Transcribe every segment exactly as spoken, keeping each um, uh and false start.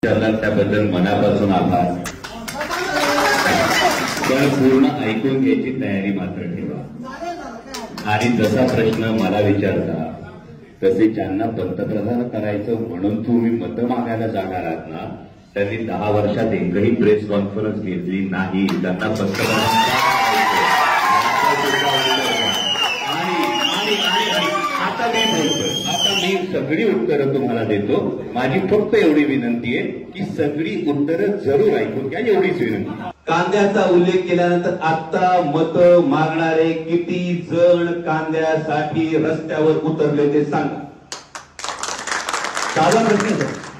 त्याबद्दल मनापासून आभार. पण पूर्ण ऐकून घ्यायची तयारी मात्र ठेवा. आणि जसा प्रश्न मला विचारता तसे ज्यांना पंतप्रधान करायचं म्हणून तुम्ही मतं मागायला जाणार आहात ना, त्यांनी दहा वर्षात एकही प्रेस कॉन्फरन्स घेतली नाही. त्यांना पंतप्रधान आता मी बोलतोय, आता मी सगळी उत्तरं तुम्हाला देतो. माझी फक्त एवढी विनंती आहे की सगळी उत्तरं जरूर ऐकून घ्या, एवढीच विनंती. कांद्याचा उल्लेख केल्यानंतर आता मत मागणारे किती जण कांद्यासाठी रस्त्यावर उतरले ते सांगा. साधा प्रश्न.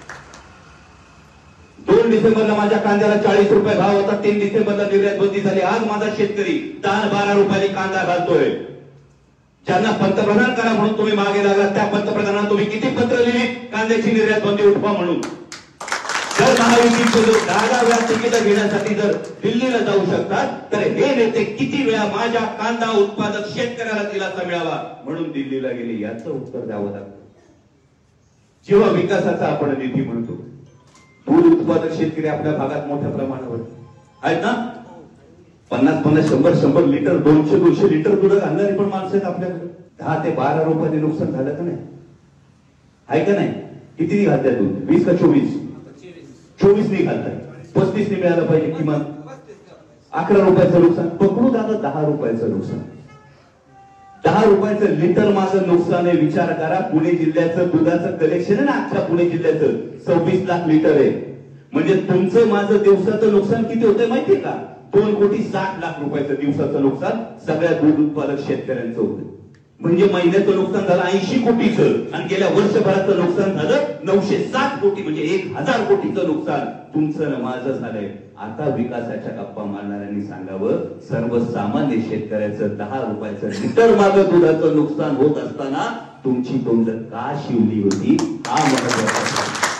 दोन डिसेंबरला माझ्या कांद्याला चाळीस रुपये भाव होता. तीन डिसेंबरला निर्यात बंदी झाली. आज माझा शेतकरी दहा बारा रुपयाने कांदा घालतोय. ज्यांना पंतप्रधान करा म्हणून तुम्ही मागे लागला त्या पंतप्रधानांना तुम्ही किती पत्र लिहिली कांद्याची निर्यात बंदी उठवा म्हणून. जर महायुतीचे लोक दहा वेळा तिकीट घेण्यासाठी जर दिल्लीला जाऊ शकतात तर हे नेते किती वेळा माझ्या कांदा उत्पादक शेतकऱ्याला दिलासा मिळावा म्हणून दिल्लीला गेले याचं उत्तर द्यावं लागतं. जेव्हा विकासाचा आपण निधी म्हणतो, दूध उत्पादक शेतकरी आपल्या भागात मोठ्या प्रमाणावर आहेत ना. पन्नास पन्नास शंभर शंभर लिटर दोनशे दोनशे लिटर दूध घालणारी पण माणसं आहेत आपल्याकडे. दहा ते बारा रुपयाने नुकसान झालं का नाही? आहे का नाही? किती घालताय दूध? वीस का चोवीस? चोवीस नाही घालताय. पस्तीस ने मिळालं पाहिजे किमान. अकरा रुपयाचं नुकसान पकडू दादा. दहा रुपयाचं नुकसान. दहा रुपयाचं लिटर माझं नुकसान आहे. विचार करा. पुणे जिल्ह्याचं दुधाचं कलेक्शन आहे ना, अख्ख्या पुणे जिल्ह्याचं सव्वीस लाख लिटर आहे. म्हणजे तुमचं माझं दिवसाचं नुकसान किती होतंय माहितीये का? दोन कोटी साठ लाख रुपयाचं दिवसाचं नुकसान सगळ्या दूध उत्पादक शेतकऱ्यांचं होतं. म्हणजे महिन्याचं नुकसान झालं ऐंशी कोटीचं आणि गेल्या वर्षभराचं नुकसान झालं नऊशे साठ कोटी. म्हणजे एक हजार कोटीचं नुकसान तुमचं न माझं झालंय. आता विकासाच्या गप्पा मारणाऱ्यांनी सांगावं, सर्वसामान्य शेतकऱ्याचं दहा रुपयाचं लिटर मागं दुधाचं नुकसान होत असताना तुमची तोंड का शिवली होती? हा महत्वाचा.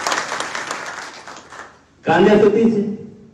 कांद्याचं तेच आहे.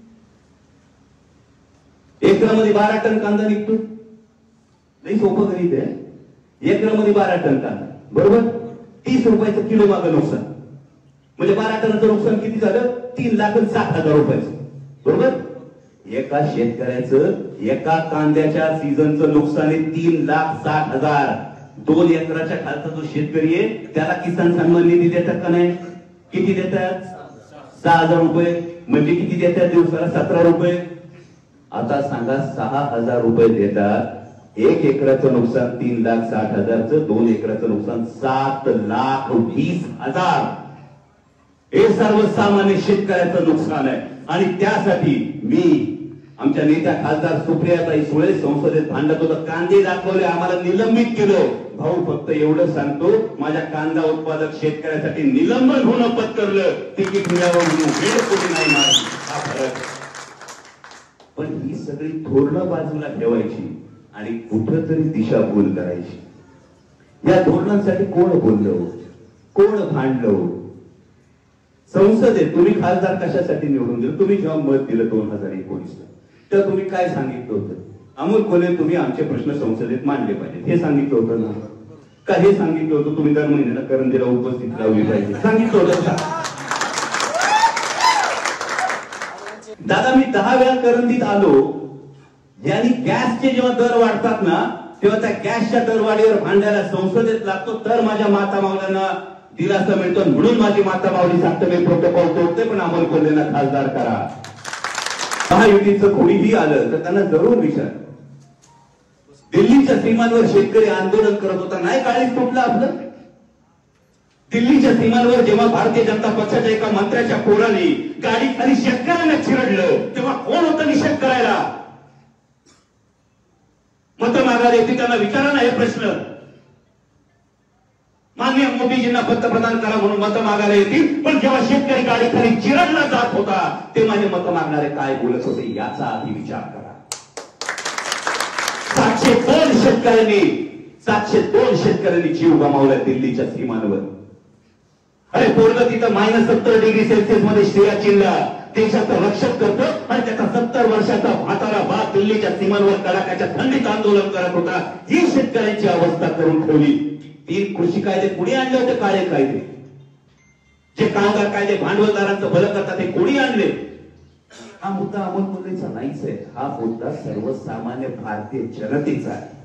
एकरामध्ये बारा टन कांदा निघतो. नाही सोपं गणित आहे. एकरामध्ये बारा टन कांदा बरोबर तीस रुपयाचं किलो मागं नुकसान. म्हणजे बारा टनाचं नुकसान किती झालं? तीन लाख साठ हजार रुपयाचं बरोबर. एका शेतकऱ्याचं एका कांद्याच्या सीझनचं नुकसान आहे तीन लाख साठ हजार. दोन एकराच्या खालचा जो शेतकरी आहे त्याला किसान सन्मान निधी देतात का नाही? किती देतात? सहा हजार रुपये. म्हणजे किती देतात दिवसाला? सतरा रुपये. आता सांगा सहा हजार रुपये देतात. एक एकराचं नुकसान तीन लाख साठ हजारचं, दोन एकराचं नुकसान सात लाख वीस हजार. हे सर्वसामान्य शेतकऱ्याचं नुकसान आहे. आणि त्यासाठी मी आमच्या नेत्या खासदार सुप्रियाताई सुळे संसदेत भांडत होतं. कांदे दाखवले, आम्हाला निलंबित केलं. भाऊ फक्त एवढं सांगतो, माझ्या कांदा उत्पादक शेतकऱ्यासाठी निलंबन होणं पत्करलं, तिकीट मिळावं म्हणून वेळ कोणी नाही मारली. हा फरक. पण ही सगळी धोरणं बाजूला ठेवायची आणि कुठंतरी दिशाभूल करायची. या धोरणांसाठी कोण बोललं, कोण भांडलं? संसदेत तुम्ही खासदार कशासाठी निवडून दिलं? तुम्ही जेव्हा मत दिलं दोन हजार एकोणीस ला तर तुम्ही काय सांगितलं होतं? अमोल कोल्हे तुम्ही आमचे प्रश्न संसदेत मांडले पाहिजेत हे सांगितलं होतं ना? का हे सांगितलं होतं तुम्ही दर महिन्याला करंजीला उपस्थित लावली पाहिजे सांगितलं होतं का? दादा मी दहा वेळा करंजीत आलो. यांनी गॅसचे जेव्हा दर वाढतात ना तेव्हा त्या गॅसच्या दरवाढीवर भांडायला संसदेत लागतो तर माझ्या माता माऊल्यांना दिलासा मिळतो. म्हणून माझी माता माऊली सांगते मी प्रोटोकॉल तोडते पण अमोल कोल्हेंना खासदार करा. महायुतीचं कोणीही आलं तर त्यांना जरूर विचार. दिल्लीच्या सीमांवर शेतकरी आंदोलन करत होता, नाही काळीच तुटलं आपलं. दिल्लीच्या सीमांवर जेव्हा भारतीय जनता पक्षाच्या एका मंत्र्याच्या पोराने गाडी खाली शेतकऱ्यांना चिरडलं तेव्हा कोण होतं निषेध करायला? मत मागायला येते त्यांना विचारा ना हे प्रश्न. माननीय मोदीजींना पंतप्रधान करा म्हणून मत मागायला येतील, पण जेव्हा शेतकरी गाडी खाली चिरडला जात होता ते माझे मत मागणारे काय बोलत होते याचा आधी विचार करा. सातशे दोन शेतकऱ्यांनी सातशे दोन शेतकऱ्यांनी जीव गमावला दिल्लीच्या सीमांवर. अरे पोरग तिथं मायनस सत्तर डिग्री सेल्सिअस मध्ये सियाचीनला देशाचं रक्षण करतो आणि त्याचा सत्तर वर्षाचा म्हातारा बाप दिल्लीच्या सीमांवर कडाक्याच्या थंडीत आंदोलन करत होता. ही शेतकऱ्यांची अवस्था करून ठेवली. तीन कृषी कायदे पुढे आणले होते, काळे कायदे. जे कामगार कायदे भांडवलदारांचं भलं करतात ते कोणी आणले? हा मुद्दा अमोल कोल्हेचा नाहीच आहे, हा मुद्दा सर्वसामान्य भारतीय जनतेचा आहे.